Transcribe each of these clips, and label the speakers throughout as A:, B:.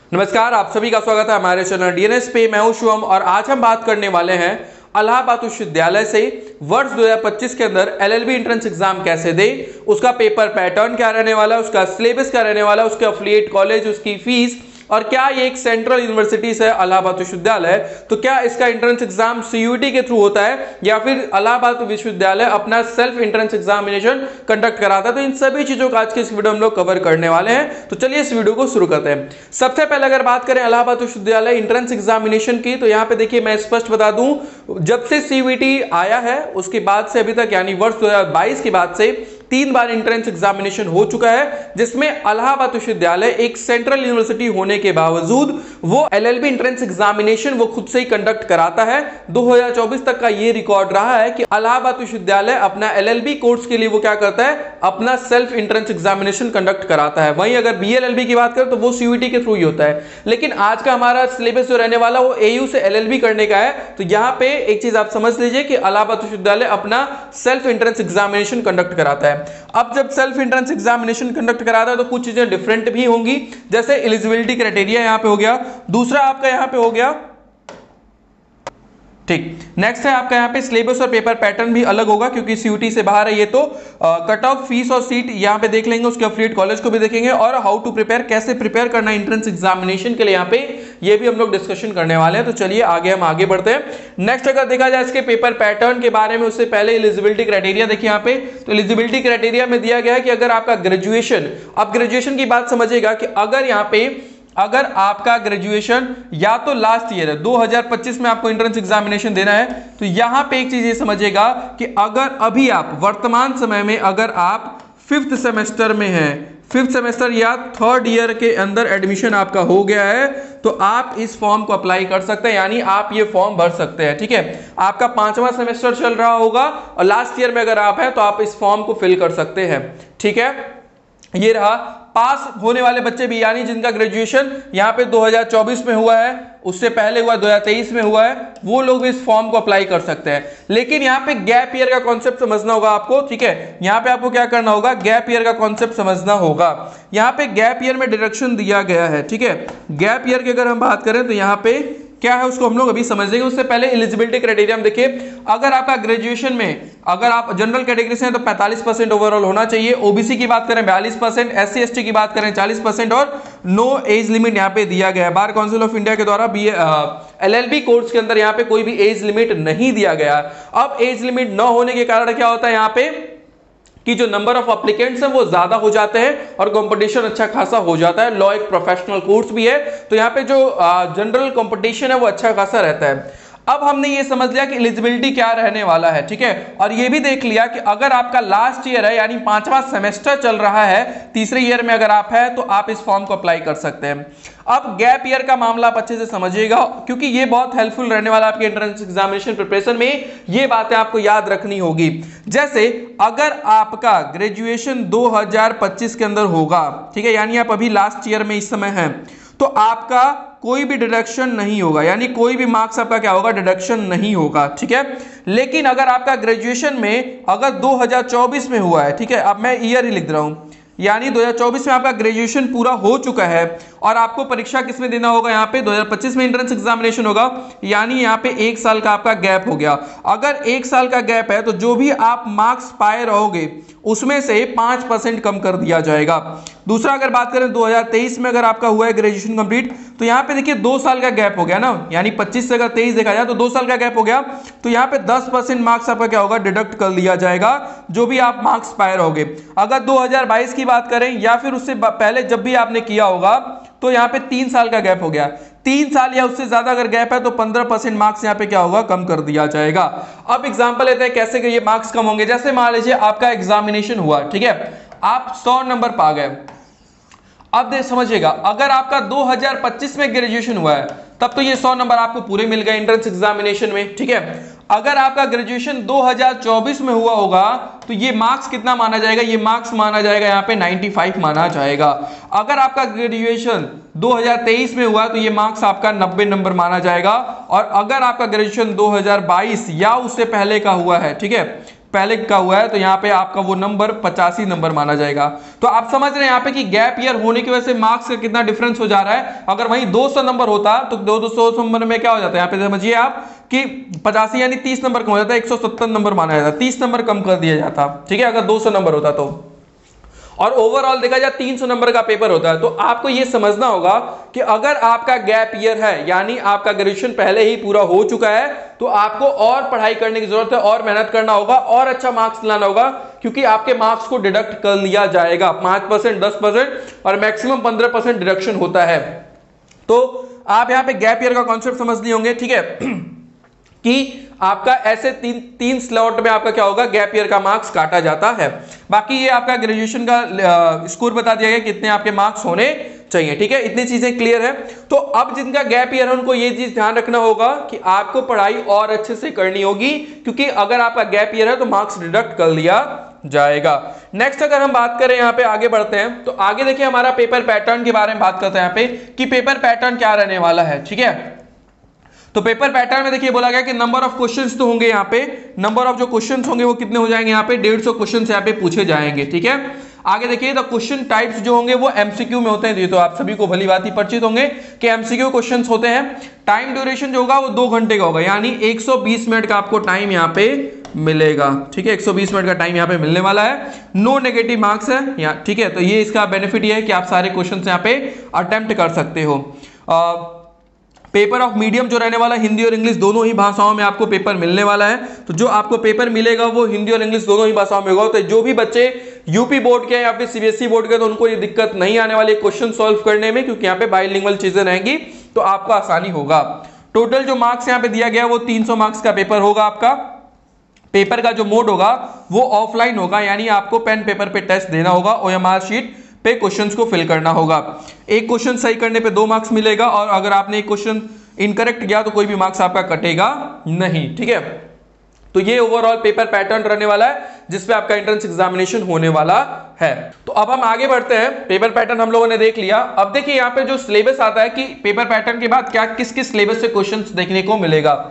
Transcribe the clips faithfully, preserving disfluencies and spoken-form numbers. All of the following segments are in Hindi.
A: नमस्कार, आप सभी का स्वागत है हमारे चैनल डीएनएस पे। मैं हूं शुभम और आज हम बात करने वाले हैं इलाहाबाद विश्वविद्यालय से वर्ष दो हज़ार पच्चीस के अंदर एलएलबी एंट्रेंस एग्जाम कैसे दे, उसका पेपर पैटर्न क्या रहने वाला है, उसका सिलेबस क्या रहने वाला है, उसके एफिलिएट कॉलेज, उसकी फीस, और क्या ये एक सेंट्रल यूनिवर्सिटी है इलाहाबाद विश्वविद्यालय, तो क्या इसका एंट्रेंस एग्जाम सीयूईटी के थ्रू होता है या फिर इलाहाबाद विश्वविद्यालय अपना सेल्फ एंट्रेंस एग्जामिनेशन कंडक्ट कराता है। तो इन सभी चीजों का आज के इस वीडियो में हम लोग कवर करने वाले हैं। तो चलिए इस वीडियो को शुरू करते हैं। सबसे पहले अगर बात करें इलाहाबाद विश्वविद्यालय एंट्रेंस एग्जामिनेशन की, तो यहाँ पे देखिए मैं स्पष्ट बता दूं, जब से सीयूईटी आया है उसके बाद से अभी तक यानी वर्ष दो हज़ार बाईस के बाद से तीन बार एंट्रेंस एग्जामिनेशन हो चुका है, जिसमें इलाहाबाद विश्वविद्यालय एक सेंट्रल यूनिवर्सिटी होने के बावजूद वो एलएलबी एंट्रेंस एग्जामिनेशन वो खुद से ही कंडक्ट कराता है। दो हज़ार चौबीस तक का ये रिकॉर्ड रहा है कि इलाहाबाद विश्वविद्यालय अपना एलएलबी कोर्स के लिए वो क्या करता है, अपना सेल्फ एंट्रेंस एग्जामिनेशन कंडक्ट कराता है। वहीं अगर बीएलएलबी की बात करें तो वो सीयूईटी के थ्रू ही होता है। लेकिन आज का हमारा सिलेबस जो रहने वाला वो एयू से एलएलबी करने का है। तो यहाँ पे एक चीज आप समझ लीजिए कि इलाहाबाद विश्वविद्यालय अपना सेल्फ एंट्रेंस एग्जामिनेशन कंडक्ट कराता है। अब जब सेल्फ एंट्रेंस एग्जामिनेशन कंडक्ट कराता है तो कुछ चीजें डिफरेंट भी होंगी, जैसे एलिजिबिलिटी क्राइटेरिया यहां पे हो गया, दूसरा आपका यहां पे हो गया, ठीक। नेक्स्ट है आपका यहाँ पे सिलेबस और पेपर पैटर्न भी अलग होगा क्योंकि सीयूटी से बाहर है ये। तो कट ऑफ, फीस और सीट यहाँ पे देख लेंगे, उसके एफिलिएट कॉलेज को भी देखेंगे और हाउ टू प्रिपेयर, कैसे प्रिपेयर करना एंट्रेंस एग्जामिनेशन के लिए यहाँ पे ये भी हम लोग डिस्कशन करने वाले हैं। तो चलिए आगे हम आगे बढ़ते हैं। नेक्स्ट अगर देखा जाए इसके पेपर पैटर्न के बारे में, उससे पहले एलिजिबिलिटी क्राइटेरिया देखिए यहाँ पे। तो एलिजिबिलिटी क्राइटेरिया में दिया गया है कि अगर आपका ग्रेजुएशन, अब ग्रेजुएशन की बात समझिएगा कि अगर यहाँ पे अगर आपका ग्रेजुएशन या तो लास्ट ईयर है दो हज़ार पच्चीस में आपको एंट्रेंस एग्जामिनेशन देना है, तो यहां पे एक चीज ये समझिएगा कि अगर अभी आप वर्तमान समय में अगर आप फिफ्थ सेमेस्टर में हैं, फिफ्थ सेमेस्टर या थर्ड ईयर के अंदर एडमिशन आपका हो गया है, तो आप इस फॉर्म को अप्लाई कर सकते हैं, यानी आप ये फॉर्म भर सकते हैं। ठीक है, आपका पांचवा सेमेस्टर चल रहा होगा और लास्ट ईयर में अगर आप हैं तो आप इस फॉर्म को फिल कर सकते हैं। ठीक है, ये रहा। पास होने वाले बच्चे भी, यानी जिनका ग्रेजुएशन यहाँ पे दो हज़ार चौबीस में हुआ है, उससे पहले हुआ दो हज़ार तेईस में हुआ है, वो लोग भी इस फॉर्म को अप्लाई कर सकते हैं। लेकिन यहाँ पे गैप ईयर का कॉन्सेप्ट समझना होगा आपको। ठीक है, यहाँ पे आपको क्या करना होगा, गैप ईयर का कॉन्सेप्ट समझना होगा। यहाँ पे गैप ईयर में डिडक्शन दिया गया है। ठीक है, गैप ईयर की अगर हम बात करें तो यहाँ पे क्या है उसको हम लोग अभी समझ लेंगे। उससे पहले एलिजिबिलिटी क्राइटेरिया में देखिए, अगर आपका ग्रेजुएशन में अगर आप जनरल कैटेगरी से हैं तो पैंतालीस परसेंट ओवरऑल होना चाहिए, ओबीसी की बात करें बयालीस परसेंट, एससी एसटी की बात करें चालीस परसेंट और नो एज लिमिट यहाँ पे दिया गया है। बार काउंसिल ऑफ इंडिया के द्वारा बी एलएलबी कोर्स के अंदर यहाँ पे कोई भी एज लिमिट नहीं दिया गया। अब एज लिमिट न होने के कारण क्या होता है यहाँ पे कि जो नंबर ऑफ एप्लीकेंट्स हैं वो ज्यादा हो जाते हैं और कंपटीशन अच्छा खासा हो जाता है। लॉ एक प्रोफेशनल कोर्स भी है, तो यहाँ पे जो जनरल कंपटीशन है वो अच्छा खासा रहता है। अब हमने ये समझ लिया कि एलिजिबिलिटी क्या रहने वाला है। ठीक है, और ये भी देख लिया कि अगर आपका लास्ट ईयर है यानी पांचवा सेमेस्टर चल रहा है, तीसरे ईयर में अगर आप है तो आप इस फॉर्म को अप्लाई कर सकते हैं। अब गैप ईयर का मामला आप अच्छे से समझिएगा क्योंकि ये बहुत हेल्पफुल रहने वाला आपके एंट्रेंस एग्जामिनेशन प्रिपरेशन में, ये बातें आपको याद रखनी होगी। जैसे अगर आपका ग्रेजुएशन दो हज़ार पच्चीस के अंदर होगा, ठीक है, यानी आप अभी लास्ट ईयर में इस समय हैं, तो आपका कोई भी डिडक्शन नहीं होगा, यानी कोई भी मार्क्स आपका क्या होगा, डिडक्शन नहीं होगा। ठीक है, लेकिन अगर आपका ग्रेजुएशन में अगर दो हज़ार चौबीस में हुआ है, ठीक है, अब मैं ईयर ही लिख रहा हूं, यानी दो हज़ार चौबीस में आपका ग्रेजुएशन पूरा हो चुका है और आपको परीक्षा किसमें देना होगा, यहाँ पे दो हज़ार पच्चीस में एंट्रेंस एग्जामिनेशन होगा, यानी यहाँ पे एक साल का आपका गैप हो गया। अगर एक साल का गैप है तो जो भी आप मार्क्स पाए रहोगे उसमें से पांच परसेंट कम कर दिया जाएगा। दूसरा अगर बात करें दो हज़ार तेईस में अगर आपका हुआ है ग्रेजुएशन कंप्लीट, तो यहाँ पे देखिए दो साल का गैप हो गया ना, यानी पच्चीस से अगर तेईस देखा जाए तो दो साल का गैप हो गया, तो यहाँ पे दस परसेंट मार्क्स आपका क्या होगा, डिडक्ट कर लिया जाएगा जो भी आप मार्क्स पाए रहोगे। अगर दो हज़ार बाईस की बात करें या फिर उससे पहले जब भी आपने किया होगा, तो यहाँ पे तीन साल का गैप हो गया, तीन साल या उससे ज्यादा अगर गैप है तो पंद्रह परसेंट मार्क्स यहाँ पे क्या होगा, कम कर दिया जाएगा। अब एग्जांपल लेते हैं कैसे ये मार्क्स कम होंगे। जैसे मान लीजिए आपका एग्जामिनेशन हुआ, ठीक है, आप सौ नंबर पा गए। अब दे समझिएगा, अगर आपका दो हज़ार पच्चीस में ग्रेजुएशन हुआ है तब तो ये सौ नंबर आपको पूरे मिल गए एंट्रेंस एग्जामिनेशन में। ठीक है, अगर आपका ग्रेजुएशन दो हज़ार चौबीस में हुआ होगा तो ये मार्क्स कितना माना जाएगा, ये मार्क्स माना जाएगा यहाँ पे पचानवे माना जाएगा। अगर आपका ग्रेजुएशन दो हज़ार तेईस में हुआ तो ये मार्क्स आपका नब्बे नंबर माना जाएगा। और अगर आपका ग्रेजुएशन दो हज़ार बाईस या उससे पहले का हुआ है, ठीक है, पहले का हुआ है तो यहाँ पे आपका वो नंबर पचासी नंबर माना जाएगा। तो आप समझ रहे हैं यहाँ पे कि गैप ईयर होने की वजह से मार्क्स का कितना डिफरेंस हो जा रहा है। अगर वहीं दो सौ नंबर होता तो दो सौ नंबर में क्या हो जाता है, यहाँ पे समझिए आप कि पचासी यानी तीस नंबर कम हो जाता है, एक सौ सत्तर नंबर माना जाता, तीस नंबर कम कर दिया जाता, ठीक है, अगर दो सौ नंबर होता तो। और ओवरऑल देखा जाए तीन सौ नंबर का पेपर होता है। तो आपको यह समझना होगा कि अगर आपका गैप ईयर है यानी आपका ग्रेजुएशन पहले ही पूरा हो चुका है तो आपको और पढ़ाई करने की जरूरत है, और मेहनत करना होगा, और अच्छा मार्क्स लाना होगा, क्योंकि आपके मार्क्स को डिडक्ट कर लिया जाएगा। पांच परसेंट, दस परसेंट और मैक्सिमम पंद्रह परसेंट डिडक्शन होता है। तो आप यहां पे गैप ईयर का कॉन्सेप्ट समझ लिए होंगे, ठीक है, कि आपका ऐसे तीन तीन स्लॉट में आपका क्या होगा, गैप ईयर का मार्क्स काटा जाता है। बाकी ये आपका ग्रेजुएशन का स्कोर बता दिया गया कितने आपके मार्क्स होने चाहिए, ठीक है, इतनी चीजें क्लियर है। तो अब जिनका गैप ईयर है उनको ये चीज ध्यान रखना होगा कि आपको पढ़ाई और अच्छे से करनी होगी, क्योंकि अगर आपका गैप ईयर है तो मार्क्स डिडक्ट कर लिया जाएगा। नेक्स्ट अगर हम बात करें, यहाँ पे आगे बढ़ते हैं, तो आगे देखिए हमारा पेपर पैटर्न के बारे में बात करते हैं यहाँ पे कि पेपर पैटर्न क्या रहने वाला है, ठीक है। तो पेपर पैटर्न में देखिए बोला गया कि नंबर ऑफ क्वेश्चंस तो होंगे, यहाँ पे नंबर ऑफ जो क्वेश्चंस होंगे वो कितने हो जाएंगे, यहाँ पे डेढ़ सौ क्वेश्चन यहाँ पे पूछे जाएंगे, ठीक है। आगे देखिए द क्वेश्चन टाइप्स जो होंगे वो एमसीक्यू में होते हैं, तो आप सभी को भली बात ही परिचित होंगे कि एमसीक्यू क्वेश्चंस होते हैं। टाइम ड्यूरेशन जो होगा वो दो घंटे का होगा, यानी एक सौ बीस मिनट का आपको टाइम यहाँ पे मिलेगा, ठीक है, एक सौ बीस मिनट का टाइम यहाँ पे मिलने वाला है। नो नेगेटिव मार्क्स है यहाँ, ठीक है। तो ये इसका बेनिफिट ये है कि आप सारे क्वेश्चन यहाँ पे अटेम्प्ट कर सकते हो। आ, पेपर ऑफ मीडियम जो रहने वाला है, हिंदी और इंग्लिश दोनों ही भाषाओं में आपको पेपर मिलने वाला है। तो जो आपको पेपर मिलेगा वो हिंदी और इंग्लिश दोनों ही भाषाओं में होगा। तो जो भी बच्चे यूपी बोर्ड के या फिर सीबीएसई बोर्ड के, तो उनको ये दिक्कत नहीं आने वाली क्वेश्चन सॉल्व करने में, क्योंकि यहाँ पे बाइलिंगुअल चीजें रहेंगी तो आपको आसानी होगा। टोटल जो मार्क्स यहाँ पे दिया गया वो तीन सौ मार्क्स का पेपर होगा आपका। पेपर का जो मोड होगा वो ऑफलाइन होगा, यानी आपको पेन पेपर पे टेस्ट देना होगा, ओएमआर शीट पे क्वेश्चंस को फिल करना होगा। एक क्वेश्चन सही करने पे दो मार्क्स मिलेगा, और अगर आपने एक क्वेश्चन इनकरेक्ट किया तो कोई भी मार्क्स आपका कटेगा नहीं, ठीक है। तो ये ओवरऑल पेपर पैटर्न रहने वाला है जिसपे आपका एंट्रेंस एग्जामिनेशन होने वाला है। तो अब हम आगे बढ़ते हैं, पेपर पैटर्न हम लोगों ने देख लिया। अब देखिए यहाँ पे जो सिलेबस आता है कि पेपर पैटर्न के बाद क्या किस किस सिलेबस से क्वेश्चन देखने को मिलेगा।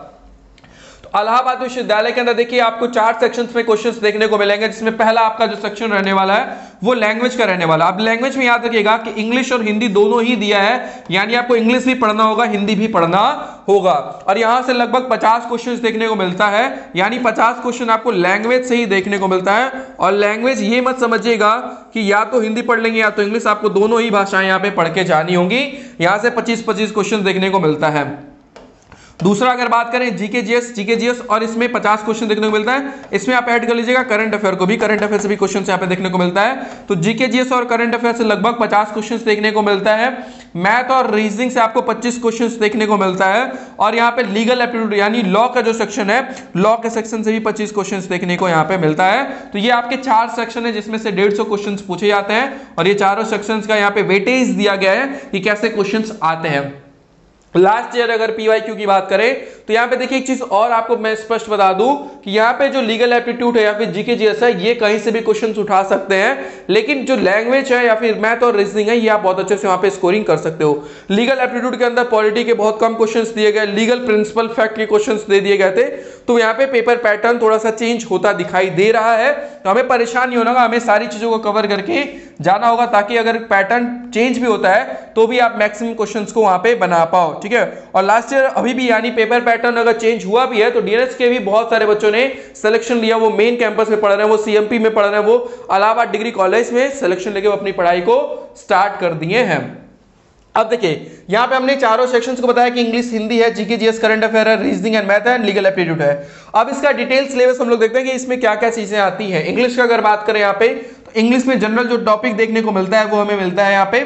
A: इलाहाबाद विश्वविद्यालय के अंदर देखिए आपको चार सेक्शंस में क्वेश्चंस देखने को मिलेंगे, जिसमें पहला आपका जो सेक्शन रहने वाला है वो लैंग्वेज का रहने वाला। अब लैंग्वेज में याद रखिएगा कि इंग्लिश और हिंदी दोनों ही दिया है, यानी आपको इंग्लिश भी पढ़ना होगा, हिंदी भी पढ़ना होगा। और यहां से लगभग पचास क्वेश्चंस देखने को मिलता है, यानी पचास क्वेश्चन आपको लैंग्वेज से ही देखने को मिलता है। और लैंग्वेज ये मत समझिएगा कि या तो हिंदी पढ़ लेंगे या तो इंग्लिश, आपको दोनों ही भाषाएं यहाँ पे पढ़ के जानी होंगी। यहां से पच्चीस पच्चीस क्वेश्चन देखने को मिलता है। दूसरा अगर बात करें जीके जीएस, जीके जीएस और इसमें पचास क्वेश्चन देखने को मिलता है। इसमें आप ऐड कर लीजिएगा करंट अफेयर को भी, करंट अफेयर से भी क्वेश्चन यहाँ पे देखने को मिलता है। तो जीके जीएस और करंट अफेयर से लगभग पचास क्वेश्चन देखने को मिलता है। मैथ और रीजनिंग से आपको पच्चीस क्वेश्चन देखने को मिलता है। और यहाँ पे लीगल एप्टीट्यूड यानी लॉ का जो सेक्शन है, लॉ के सेक्शन से भी पच्चीस क्वेश्चन देखने को यहाँ पे मिलता है। तो ये आपके चार सेक्शन है जिसमें से डेढ़ सौ क्वेश्चन पूछे जाते हैं, और ये चारों सेक्शन का यहाँ पे वेटेज दिया गया है कि कैसे क्वेश्चन आते हैं। लास्ट ईयर अगर पीवाईक्यू की बात करें तो यहाँ पे देखिए एक चीज और आपको मैं स्पष्ट बता दूं कि यहाँ पे जो लीगल एप्टीट्यूड है या फिर जीके जीएस है, ये कहीं से भी क्वेश्चंस उठा सकते हैं, लेकिन जो लैंग्वेज है या फिर मैथ और रीजनिंग है ये आप बहुत अच्छे से वहां पे स्कोरिंग कर सकते हो। लीगल एप्टीट्यूड के अंदर पॉलिटी के बहुत कम क्वेश्चंस दिए गए, लीगल प्रिंसिपल फैक्ट के क्वेश्चंस दे दिए गए थे। तो यहाँ पे पेपर पैटर्न थोड़ा सा चेंज होता दिखाई दे रहा है, तो हमें परेशान नहीं होना होगा, हमें सारी चीजों को कवर करके जाना होगा, ताकि अगर पैटर्न चेंज भी होता है तो भी आप मैक्सिमम क्वेश्चंस को वहां पे बना पाओ, ठीक है। और लास्ट ईयर अभी भी यानी पेपर पैटर्न अगर चेंज हुआ भी है तो डीएनएस के भी बहुत सारे बच्चों ने सिलेक्शन लिया, वो मेन कैंपस में पढ़ रहे हैं, वो सीएमपी में पढ़ रहे हैं, वो इलाहाबाद डिग्री कॉलेज में सिलेक्शन लेके वो अपनी पढ़ाई को स्टार्ट कर दिए हैं। अब देखिए यहां पे हमने चारों सेक्शंस को बताया कि इंग्लिश, हिंदी है, जीके जीएस, करंट अफेयर है, रीजनिंग एंड मैथ है, लीगल एप्टीट्यूड है। अब इसका डिटेल सिलेबस हम लोग देखते हैं कि इसमें क्या क्या चीजें आती हैं। इंग्लिश का अगर बात करें यहाँ पे तो इंग्लिश में जनरल जो टॉपिक देखने को मिलता है वो हमें मिलता है यहाँ पे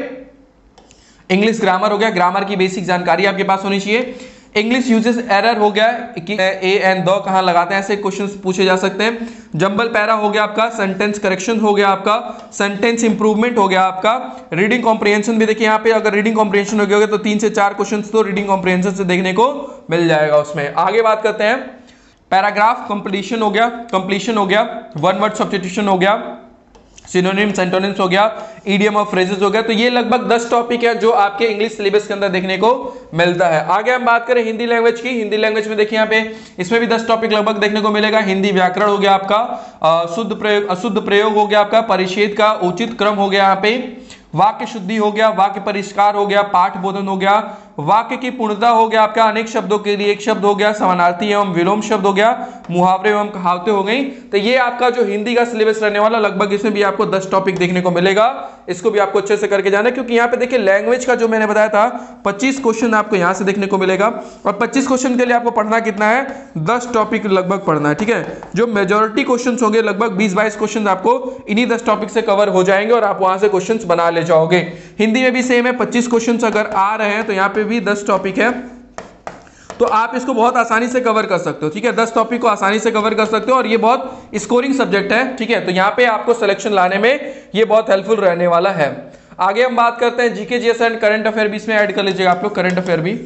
A: इंग्लिश ग्रामर हो गया, ग्रामर की बेसिक जानकारी आपके पास होनी चाहिए। इंग्लिश यूजेस एरर हो गया कि ए एंड द कहां लगाते हैं, ऐसे क्वेश्चंस पूछे जा सकते हैं। जंबल पैरा हो गया आपका, सेंटेंस करेक्शन हो गया आपका, सेंटेंस इंप्रूवमेंट हो गया आपका, रीडिंग कॉम्प्रिहेंशन भी देखिए यहाँ पे अगर रीडिंग कॉम्प्रिहेंशन हो गया तो तीन से चार क्वेश्चंस तो रीडिंग कॉम्प्रिहेंशन से देखने को मिल जाएगा उसमें। आगे बात करते हैं पैराग्राफ कंप्लीशन हो गया, कंप्लीशन हो गया, वन वर्ड सब्स्टिट्यूशन हो गया, सिनोनिम्स, एंटोनिम्स हो गया, इडियम और फ्रेजेस हो गया। तो ये लगभग दस टॉपिक है जो आपके इंग्लिश सिलेबस के अंदर देखने को मिलता है। आगे हम बात करें हिंदी लैंग्वेज की। हिंदी लैंग्वेज में देखिए यहाँ पे इसमें भी दस टॉपिक लगभग देखने को मिलेगा। हिंदी व्याकरण हो गया आपका, शुद्ध प्रयोग, अशुद्ध प्रयोग हो गया आपका, परिच्छेद का उचित क्रम हो गया यहाँ पे, वाक्य शुद्धि हो गया, वाक्य परिष्कार हो गया, पाठ बोधन हो गया, वाक्य की पूर्णता हो गया आपका, अनेक शब्दों के लिए एक शब्द हो गया, समानार्थी एवं विलोम शब्द हो गया, मुहावरे एवं कहावतें हो गई। तो ये आपका जो हिंदी का सिलेबस रहने वाला लगभग इसमें भी आपको दस टॉपिक देखने को मिलेगा। इसको भी आपको अच्छे से करके जाना है, क्योंकि यहाँ पे देखिए लैंग्वेज का जो मैंने बताया था पच्चीस क्वेश्चन आपको यहाँ से देखने को मिलेगा, और पच्चीस क्वेश्चन के लिए आपको पढ़ना कितना है, दस टॉपिक लगभग पढ़ना है। ठीक है, जो मेजोरिटी क्वेश्चन होंगे लगभग बीस बाईस क्वेश्चन आपको इन्हीं दस टॉपिक से कवर हो जाएंगे और आप वहां से क्वेश्चन बना ले जाओगे। हिंदी में भी सेम है, पच्चीस क्वेश्चन अगर आ रहे हैं तो यहाँ पे भी दस टॉपिक है, तो आप इसको बहुत आसानी से कवर कर सकते हो। ठीक है, दस टॉपिक को आसानी से कवर कर सकते हो और ये बहुत स्कोरिंग सब्जेक्ट है। ठीक है, तो यहाँ पे आपको सिलेक्शन लाने में ये बहुत हेल्पफुल रहने वाला है। आगे हम बात करते हैं GK, GS and current affair भी इसमें ऐड कर लीजिएगा आप लोग, करंट अफेयर भी।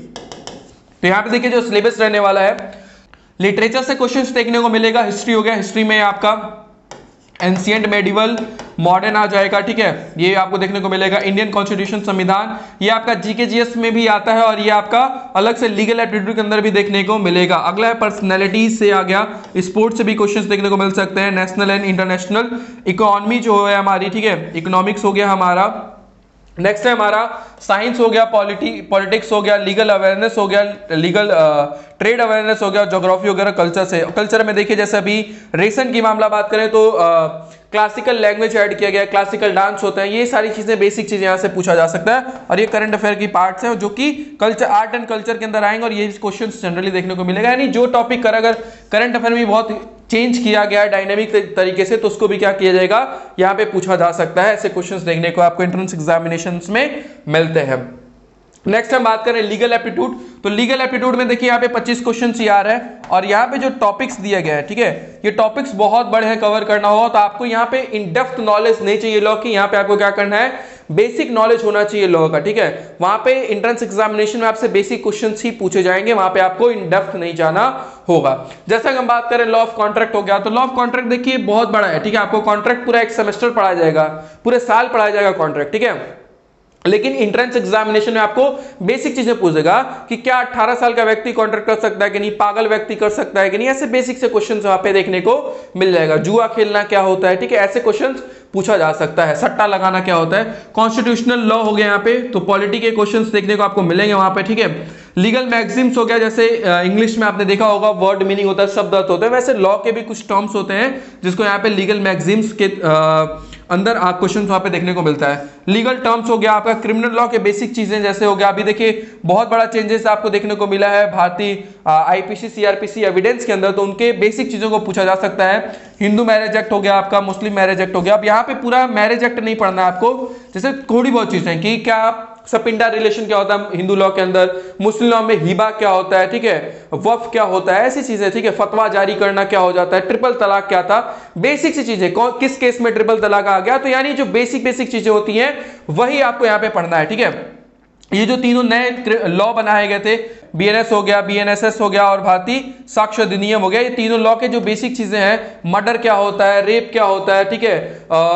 A: तो यहाँ पे देखिए जो सिलेबस रहने वाला है, लिटरेचर से क्वेश्चंस देखने को मिलेगा। हिस्ट्री हो गया, हिस्ट्री में आपका एंशिएंट, मेडिवल, मॉडर्न आ जाएगा। ठीक है, ये आपको देखने को मिलेगा। इंडियन कॉन्स्टिट्यूशन, संविधान, ये आपका जीके जीएस में भी आता है और ये आपका अलग से लीगल एप्टीट्यूड के अंदर भी देखने को मिलेगा। अगला है पर्सनैलिटी से आ गया, स्पोर्ट्स से भी क्वेश्चंस देखने को मिल सकते हैं, नेशनल एंड इंटरनेशनल, इकोनॉमी जो है हमारी, ठीक है, इकोनॉमिक्स हो गया हमारा। नेक्स्ट है हमारा साइंस हो गया, पॉलिटी पॉलिटिक्स हो गया, लीगल अवेयरनेस हो गया, लीगल ट्रेड अवेयरनेस हो गया, ज्योग्राफी वगैरह, कल्चर से। कल्चर में देखिए जैसे अभी रेसन की मामला बात करें तो क्लासिकल लैंग्वेज ऐड किया गया, क्लासिकल डांस होते हैं, ये सारी चीजें बेसिक चीजें यहाँ से पूछा जा सकता है। और ये करंट अफेयर की पार्ट्स हैं जो कि कल्चर, आर्ट एंड कल्चर के अंदर आएंगे और ये क्वेश्चन जनरली देखने को मिलेगा। यानी जो टॉपिक कर अगर करंट अफेयर में बहुत चेंज किया गया है डायनेमिक तरीके से, तो उसको भी क्या किया जाएगा, यहाँ पे पूछा जा सकता है। ऐसे क्वेश्चंस देखने को आपको एंट्रेंस एग्जामिनेशंस में मिलते हैं। नेक्स्ट हम बात करें लीगल एप्टीट्यूड। तो लीगल एप्टीट्यूड में देखिए यहाँ पे पच्चीस क्वेश्चन ही आ रहा है और यहाँ पे जो टॉपिक्स दिया गया है, ठीक है, ये टॉपिक्स बहुत बड़े हैं, कवर करना हो तो आपको यहाँ पे इन डेप्थ नॉलेज नहीं चाहिए लॉ की। यहाँ पे आपको क्या करना है, बेसिक नॉलेज होना चाहिए लॉ का। ठीक है, वहां पे एंट्रेंस एग्जामिनेशन में आपसे बेसिक क्वेश्चंस ही पूछे जाएंगे, वहां पे आपको इन डेप्थ नहीं जाना होगा। जैसा कि हम बात करें लॉ ऑफ कॉन्ट्रैक्ट हो गया, तो लॉ ऑफ कॉन्ट्रैक्ट देखिए बहुत बड़ा है। ठीक है, आपको कॉन्ट्रैक्ट पूरा एक सेमेस्टर पढ़ाया जाएगा, पूरे साल पढ़ाया जाएगा कॉन्ट्रैक्ट। ठीक है, लेकिन एंट्रेंस एग्जामिनेशन में आपको बेसिक चीजें पूछेगा कि क्या अठारह साल का व्यक्ति कॉन्ट्रैक्ट कर सकता है कि नहीं, पागल व्यक्ति कर सकता है कि नहीं, ऐसे बेसिक से क्वेश्चंस वहां पे देखने को मिल जाएगा। जुआ खेलना क्या होता है, ठीक है, ऐसे क्वेश्चंस पूछा जा सकता है। सट्टा लगाना क्या होता है, कॉन्स्टिट्यूशनल लॉ हो गया यहाँ पे, तो पॉलिटी के क्वेश्चंस देखने को आपको मिलेंगे वहां पे। ठीक है, लीगल मैगजीम्स हो गया, जैसे इंग्लिश में आपने देखा होगा वर्ड मीनिंग होता है, शब्द अर्थ होते हैं, वैसे लॉ के भी कुछ टर्म्स होते हैं जिसको यहाँ पे लीगल मैगजीम्स के आ, अंदर आप क्वेश्चन वहां पे देखने को मिलता है। लीगल टर्म्स हो गया आपका, क्रिमिनल लॉ के बेसिक चीजें जैसे हो गया, अभी देखिए बहुत बड़ा चेंजेस आपको देखने को मिला है भारतीय आईपीसी सीआरपीसी एविडेंस के अंदर, तो उनके बेसिक चीजों को पूछा जा सकता है। हिंदू मैरिज एक्ट हो गया आपका, मुस्लिम मैरिज एक्ट हो गया। अब यहाँ पे पूरा मैरिज एक्ट नहीं पढ़ना है आपको, जैसे थोड़ी बहुत चीजें कि क्या आप सपिंडा रिलेशन क्या होता है हिंदू लॉ के अंदर, मुस्लिम लॉ में हिबा क्या होता है, ठीक है, वफ क्या होता है, ऐसी चीजें। ठीक है, फतवा जारी करना क्या हो जाता है, ट्रिपल तलाक क्या था, बेसिक सी चीजें, कौन किस केस में ट्रिपल तलाक आ गया, तो यानी जो बेसिक बेसिक चीजें होती हैं वही आपको यहाँ पे पढ़ना है। ठीक है, ये जो तीनों नए लॉ बनाए गए थे, बीएनएस हो गया, बीएनएसएस हो गया और भारतीय साक्ष्य अधिनियम हो गया, ये तीनों लॉ के जो बेसिक चीजें हैं, मर्डर क्या होता है, रेप क्या होता है, ठीक है,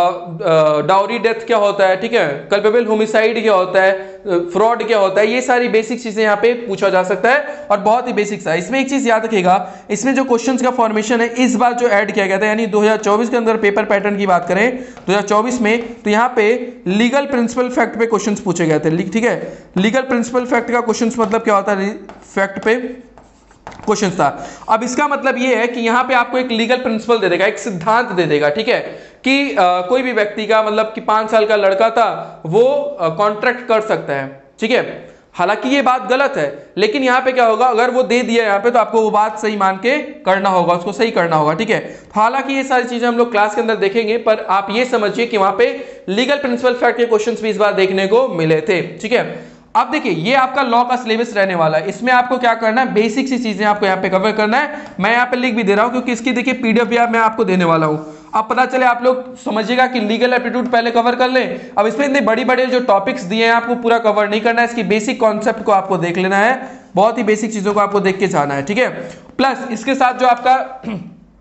A: डाउरी डेथ क्या होता है, ठीक है, कल्पेबल होमिसाइड क्या होता है, फ्रॉड क्या होता है, ये सारी बेसिक चीजें यहाँ पे पूछा जा सकता है और बहुत ही बेसिक सा। इसमें एक चीज याद रखिएगा, इसमें जो क्वेश्चंस का फॉर्मेशन है इस बार जो ऐड किया गया था, यानी दो हज़ार चौबीस के अंदर पेपर पैटर्न की बात करें दो हज़ार चौबीस में, तो यहाँ पे लीगल प्रिंसिपल फैक्ट पे क्वेश्चंस पूछे गए थे। ठीक है, लीगल प्रिंसिपल फैक्ट का क्वेश्चंस मतलब क्या होता है, फैक्ट पे क्वेश्चन था। अब इसका मतलब यह है कि यहां पे आपको एक लीगल प्रिंसिपल दे देगा, एक सिद्धांत दे देगा, ठीक है, कि आ, कोई भी व्यक्ति का मतलब कि पांच साल का लड़का था वो कॉन्ट्रैक्ट कर सकता है। ठीक है, हालांकि ये बात गलत है, लेकिन यहां पे क्या होगा, अगर वो दे दिया यहां पे तो आपको वो बात सही मान के करना होगा, उसको सही करना होगा। ठीक है, हालांकि ये सारी चीजें हम लोग क्लास के अंदर देखेंगे, पर आप ये समझिए कि वहां पे लीगल प्रिंसिपल फैक्ट के क्वेश्चंस भी इस बार देखने को मिले थे। ठीक है, अब देखिए ये आपका लॉ का सिलेबस रहने वाला है, इसमें आपको क्या करना है, बेसिक सी चीजें आपको यहाँ पे कवर करना है। मैं यहाँ पे लिख भी दे रहा हूँ क्योंकि इसकी देखिए पीडीएफ भी मैं आपको देने वाला हूँ। अब पता चले आप लोग समझिएगा कि लीगल एप्टीट्यूड पहले कवर कर लें। अब इसमें इतने बड़ी बड़े जो टॉपिक्स दिए हैं आपको पूरा कवर नहीं करना है, इसकी बेसिक कॉन्सेप्ट को आपको देख लेना है, बहुत ही बेसिक चीजों को आपको देख के जाना है। ठीक है, प्लस इसके साथ जो आपका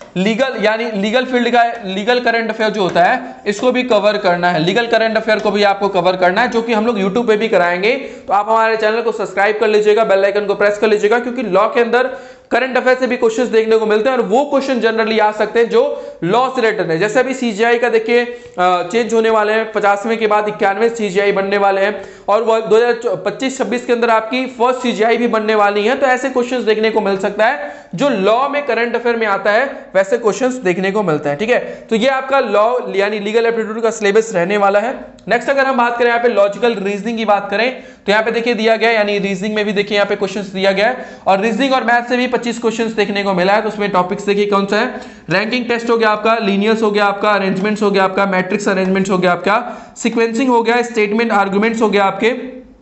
A: लीगल यानी लीगल फील्ड का लीगल करंट अफेयर जो होता है इसको भी कवर करना है, लीगल करंट अफेयर को भी आपको कवर करना है, जो कि हम लोग यूट्यूब पे भी कराएंगे। तो आप हमारे चैनल को सब्सक्राइब कर लीजिएगा, बेल आइकन को प्रेस कर लीजिएगा, क्योंकि लॉ के अंदर करंट अफेयर से भी क्वेश्चंस देखने को मिलते हैं और वो क्वेश्चन जनरली आ सकते हैं जो लॉ से रिलेटेड है। जैसे अभी सीजीआई का देखिए चेंज होने वाले हैं, पचासवें के बाद इक्यानवे सीजीआई बनने वाले हैं और वो दो हजार पच्चीस छब्बीस के अंदर आपकी फर्स्ट सीजीआई भी बनने वाली है। तो ऐसे क्वेश्चंस देखने को मिल सकता है जो लॉ में करंट अफेयर में आता है, वैसे क्वेश्चंस देखने को मिलता है। ठीक है, तो ये आपका लॉ यानी लीगल एप्टीट्यूड का सिलेबस रहने वाला है। नेक्स्ट अगर हम बात करें यहाँ पे लॉजिकल रीजनिंग की बात करें तो यहाँ पे देखिए दिया गया, यानी रीजनिंग में भी देखिए यहाँ पे क्वेश्चंस दिया गया है और रीजनिंग और मैथ से भी पच्चीस क्वेश्चंस देखने को मिला है। तो उसमें टॉपिक्स देखिए कौन सा है, रैंकिंग टेस्ट हो गया आपका, लीनियर्स हो गया आपका, अरेंजमेंट्स हो गया आपका, मैट्रिक्स अरेंजमेंट्स हो गया आपका, सीक्वेंसिंग हो गया, स्टेटमेंट आर्गुमेंट्स हो गया आपके,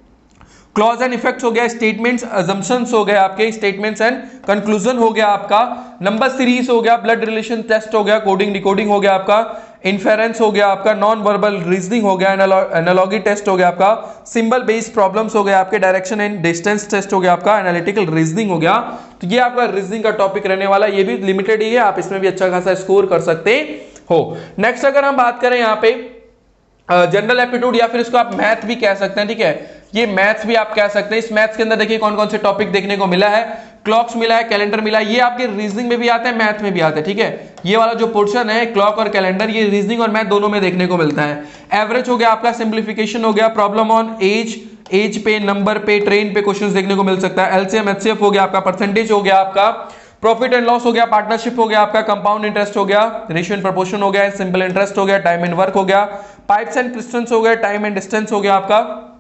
A: क्लॉज एंड इफेक्ट्स हो गया, स्टेटमेंट्स अजम्पशंस हो गए आपके, स्टेटमेंट्स एंड कंक्लूजन हो गया आपका, नंबर सीरीज हो गया, ब्लड रिलेशन टेस्ट हो गया, कोडिंग डिकोडिंग हो गया आपका, इन्फेरेंस हो गया आपका, नॉन वर्बल रीजनिंग हो गया, एनालॉगी टेस्ट हो गया आपका, सिंबल बेस्ड प्रॉब्लम्स हो गया आपके, डायरेक्शन एंड डिस्टेंस टेस्ट हो गया आपका, एनालिटिकल रीजनिंग हो गया। तो ये आपका रीजनिंग का टॉपिक रहने वाला, ये भी लिमिटेड ही है, आप इसमें भी अच्छा खासा स्कोर कर सकते हो। नेक्स्ट अगर हम बात करें यहाँ पे जनरल एप्टीट्यूड या फिर इसको आप मैथ भी कह सकते हैं। ठीक है, ये मैथ्स भी आप कह सकते हैं। इस मैथ्स के अंदर देखिए कौन कौन से टॉपिक देखने को मिला है, क्लॉक्स मिला है, कैलेंडर मिला है, ये आपके रीजनिंग में भी आते हैं, मैथ में भी आते हैं। ठीक है, ये वाला जो पोर्शन है क्लॉक और कैलेंडर, ये रीजनिंग और मैथ दोनों में देखने को मिलता है। एवरेज हो गया आपका, सिंप्लीफिकेशन हो गया, प्रॉब्लम ऑन एज, एज पे, नंबर पे, ट्रेन पे क्वेश्चंस देखने को मिल सकता है। एलसीएम एचसीएफ हो गया आपका, परसेंटेज हो गया आपका, प्रॉफिट एंड लॉस हो गया, पार्टनरशिप हो गया आपका, कंपाउंड इंटरेस्ट हो गया, रेशियो एंड प्रोपोर्शन हो गया, सिंपल इंटरेस्ट हो गया, टाइम एंड वर्क हो गया, पाइप्स एंड पिस्टन्स हो गया, टाइम एंड डिस्टेंस हो गया आपका,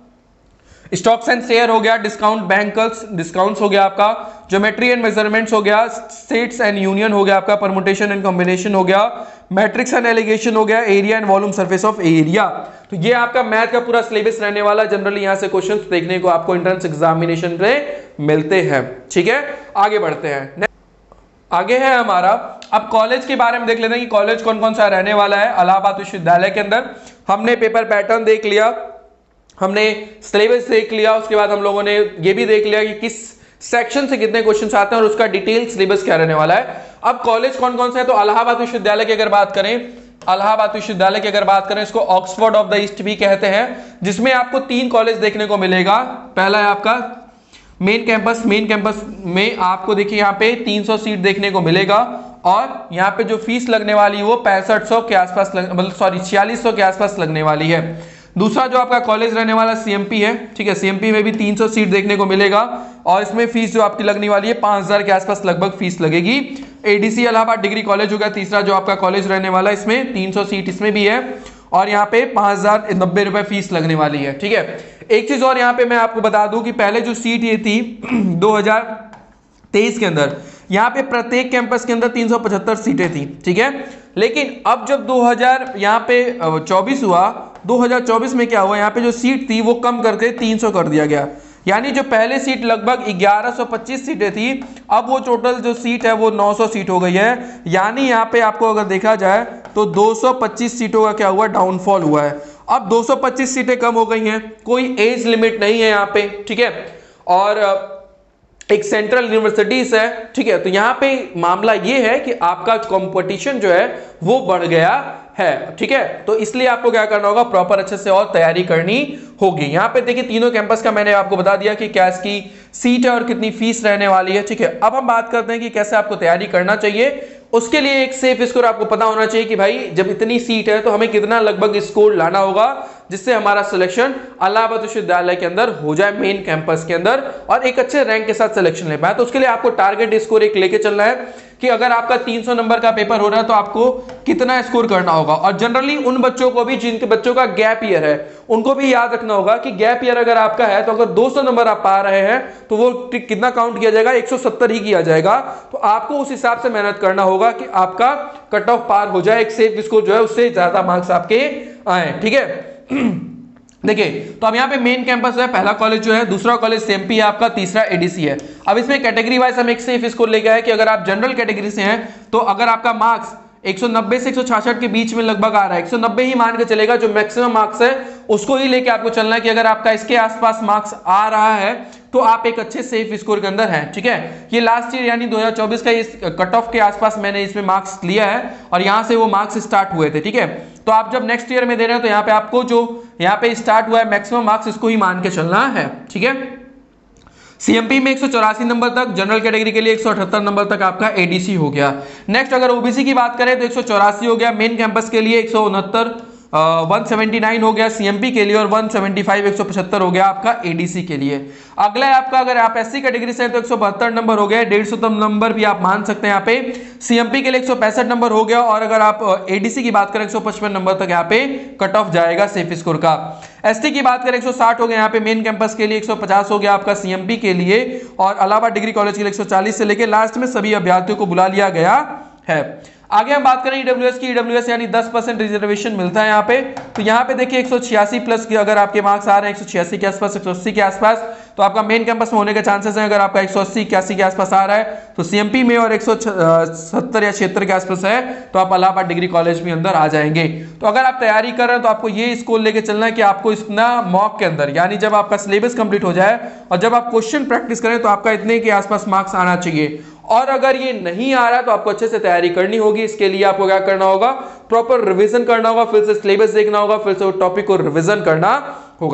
A: स्टॉक्स एंड शेयर हो गया, डिस्काउंट बैंकर्स डिस्काउंट्स हो गया आपका, ज्योमेट्री एंड मेजरमेंट्स हो गया, सेट्स एंड यूनियन हो गया आपका, परमुटेशन एंड कॉम्बिनेशन हो गया, मैट्रिक्स एंड एलिगेशन हो गया, area and volume surface of area. तो ये आपका मैथ का पूरा सिलेबस रहने वाला। जनरली यहां से क्वेश्चंस देखने को आपको एंट्रेंस एग्जामिनेशन पे मिलते हैं। ठीक है, आगे बढ़ते हैं। आगे है हमारा, अब कॉलेज के बारे में देख लेते हैं कि कॉलेज कौन कौन सा रहने वाला है। इलाहाबाद विश्वविद्यालय के अंदर हमने पेपर पैटर्न देख लिया, हमने सिलेबस देख लिया, उसके बाद हम लोगों ने ये भी देख लिया कि किस सेक्शन से कितने क्वेश्चन आते हैं और उसका डिटेल सिलेबस क्या रहने वाला है। अब कॉलेज कौन कौन सा है, तो इलाहाबाद विश्वविद्यालय की अगर बात करें, इलाहाबाद विश्वविद्यालय की अगर बात करें, इसको ऑक्सफोर्ड ऑफ द ईस्ट भी कहते हैं, जिसमें आपको तीन कॉलेज देखने को मिलेगा। पहला है आपका मेन कैंपस, मेन कैंपस में आपको देखिए यहाँ पे तीन सौ सीट देखने को मिलेगा और यहाँ पे जो फीस लगने वाली है वो पैंसठ सौ के आसपास, मतलब सॉरी छियालीस सौ के आसपास लगने वाली है। दूसरा जो आपका कॉलेज रहने वाला सीएमपी है। ठीक है, सीएमपी में भी तीन सौ सीट देखने को मिलेगा और इसमें फीस जो आपकी लगने वाली है पांच हजार के आसपास लगभग फीस लगेगी। एडीसी इलाहाबाद डिग्री कॉलेज होगा तीसरा जो आपका कॉलेज रहने वाला, इसमें तीन सौ सीट इसमें भी है और यहाँ पे पांच हजार नब्बे रुपए फीस लगने वाली है। ठीक है, एक चीज और यहाँ पे मैं आपको बता दूं कि पहले जो सीट ये थी दो हजार तेईस के अंदर, यहाँ पे प्रत्येक कैंपस के अंदर तीन सौ पचहत्तर सीटें थी। ठीक है, लेकिन अब जब दो हजार यहाँ पे चौबीस हुआ, दो हजार चौबीस में क्या हुआ, यहाँ पे जो सीट थी वो कम करके तीन सौ कर दिया गया। यानी जो पहले सीट लगभग ग्यारह सौ पच्चीस सीटें थी, अब वो टोटल जो सीट है वो नौ सौ सीट हो गई है। यानी यहाँ पे आपको अगर देखा जाए तो दो सौ पच्चीस सीटों का क्या हुआ, डाउनफॉल हुआ है। अब दो सौ पच्चीस सीटें कम हो गई हैं, कोई एज लिमिट नहीं है यहाँ पे। ठीक है, और एक सेंट्रल यूनिवर्सिटीज है। ठीक है, तो यहाँ पे मामला ये है कि आपका कंपटीशन जो है वो बढ़ गया है। ठीक है, तो इसलिए आपको क्या करना होगा, प्रॉपर अच्छे से और तैयारी करनी होगी। यहाँ पे देखिए तीनों कैंपस का मैंने आपको बता दिया कि क्या इसकी सीट है और कितनी फीस रहने वाली है। ठीक है, अब हम बात करते हैं कि कैसे आपको तैयारी करना चाहिए। उसके लिए एक सेफ स्कोर आपको पता होना चाहिए कि भाई जब इतनी सीट है तो हमें कितना लगभग स्कोर लाना होगा जिससे हमारा सिलेक्शन इलाहाबाद विश्वविद्यालय के अंदर हो जाए, मेन कैंपस के अंदर, और एक अच्छे रैंक के साथ सिलेक्शन ले पाए। तो उसके लिए आपको टारगेट स्कोर एक लेके चलना है कि अगर आपका तीन सौ नंबर का पेपर हो रहा है तो आपको कितना स्कोर करना होगा। और जनरली उन बच्चों को भी जिनके बच्चों का गैप ईयर है उनको भी याद रखना होगा कि गैप ईयर अगर आपका है तो अगर दो सौ नंबर आप पा रहे हैं तो वो कितना काउंट किया जाएगा, एक सौ सत्तर ही किया जाएगा। तो आपको उस हिसाब से मेहनत करना होगा कि आपका कट ऑफ पार हो जाए, एक सेफ स्कोर जो है उससे ज्यादा मार्क्स आपके आए। ठीक है, देखिए तो अब यहाँ पे मेन कैंपस है, पहला कॉलेज जो है, दूसरा कॉलेज सीएमपी है आपका, तीसरा एडीसी है। अब इसमें कैटेगरी वाइज हम एक सेफ स्कोर लेके आए कि अगर आप जनरल कैटेगरी से हैं तो अगर आपका मार्क्स एक सौ नब्बे से एक सौ छियासठ के बीच में लगभग आ रहा है, एक सौ नब्बे ही मान के चलेगा, जो मैक्सिमम मार्क्स है उसको ही लेके आपको चलना है कि अगर आपका इसके आसपास मार्क्स आ रहा है तो आप एक अच्छे सेफ स्कोर के अंदर हैं, ठीक है। ये लास्ट ईयर यानी दो हज़ार चौबीस का इस कट ऑफ के आसपास मैंने इसमें मार्क्स लिया है और यहां से वो मार्क्स स्टार्ट हुए थे, ठीक है। तो आप जब नेक्स्ट ईयर में दे रहे हो तो यहाँ पे आपको जो यहाँ पे स्टार्ट हुआ है मैक्सिमम मार्क्स, इसको ही मान के चलना है, ठीक है। सीएमपी में एक सौ चौरासी नंबर तक, जनरल कैटेगरी के लिए एक सौ अठहत्तर नंबर तक आपका एडीसी हो गया। नेक्स्ट अगर ओबीसी की बात करें तो एक सौ चौरासी हो गया, मेन कैंपस के लिए एक सौ उनहत्तर वन सेवेंटी नाइन हो गया सीएमपी के लिए, और वन सेवेंटी फाइव एक सौ पचहत्तर हो गया आपका एडीसी के लिए। अगला है आपका, अगर आप एससी कैटेगरी से हैं तो एक सौ बहत्तर नंबर हो गया, डेढ़ सौ नंबर भी आप मान सकते हैं यहाँ पे। सीएमपी के लिए एक सौ पैंसठ नंबर हो गया, और अगर आप एडीसी की बात करें एक सौ पचपन नंबर तक यहाँ पे कट ऑफ जाएगा सेफ स्कोर का। एसटी की बात करें एक सौ साठ हो गया यहाँ पे, मेन कैंपस के लिए एक सौ पचास हो गया आपका सीएमपी के लिए, और इलाहाबाद डिग्री कॉलेज के लिए एक सौ चालीस से लेके लास्ट में सभी अभ्यर्थियों को बुला लिया गया है। आगे हम बात करें ईडब्ल्यूएस की, ईडब्ल्यूएस यानी दस परसेंट रिजर्वेशन मिलता है यहाँ पे। तो यहाँ पे देखिए एक सौ छियासी प्लस की अगर आपके मार्क्स आ रहे हैं एक सौ छियासी के आसपास, एक सौ अस्सी के आसपास, तो आपका मेन कैंपस में होने के चांसेस हैं। अगर आपका एक सौ अस्सी इक्यासी के आसपास आ रहा है तो सीएमपी में, और एक सौ सत्तर या छिहत्तर के आसपास है तो आप इलाहाबाद डिग्री कॉलेज में अंदर आ जाएंगे। तो अगर आप तैयारी कर रहे हैं तो आपको ये स्कोर लेके चलना है कि आपको इतना मॉक के अंदर, यानी जब आपका सिलेबस कंप्लीट हो जाए और जब आप क्वेश्चन प्रैक्टिस करें तो आपका इतने के आसपास मार्क्स आना चाहिए। और अगर ये नहीं आ रहा तो आपको अच्छे से तैयारी करनी होगी। इसके लिए आपको क्या करना होगा, प्रॉपर रिवीजन करना होगा, फिर से सिलेबस देखना होगा, फिर से वो टॉपिक को रिवीजन करना होगा।